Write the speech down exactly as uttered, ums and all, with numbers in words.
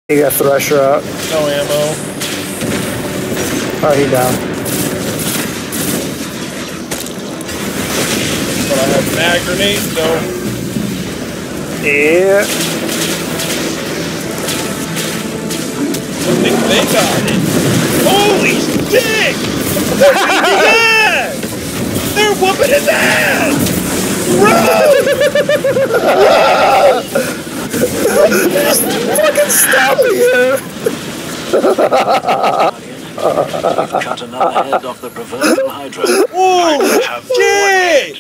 You got Thresher out. No ammo. Oh, he down. But I have mag grenades, though. Yeah. I think they got it. Holy shit! They're whooping his ass! They're whooping his ass! Run! Just fucking stopping him! You've cut another head off the proverbial hydra. Holy shit!